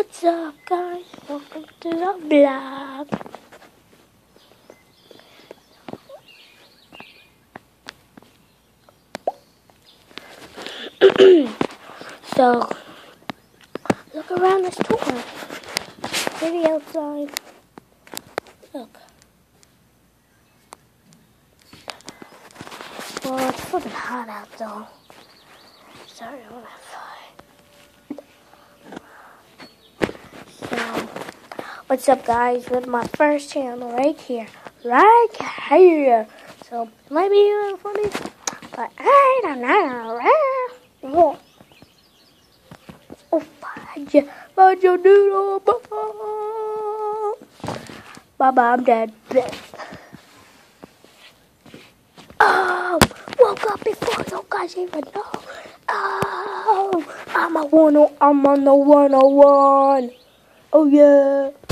What's up, guys? Welcome to the vlog. So, look around this tour. Maybe outside. Look. Well, it's fucking hot out though. Sorry, I'm outside. So, what's up, guys? With my first channel right here. Right here. So, might be a little funny, but I don't know. Oh, find your noodle. Baba, I'm dead. Oh, woke up before you guys even know. Oh, I'm on the 101. Oh, yeah.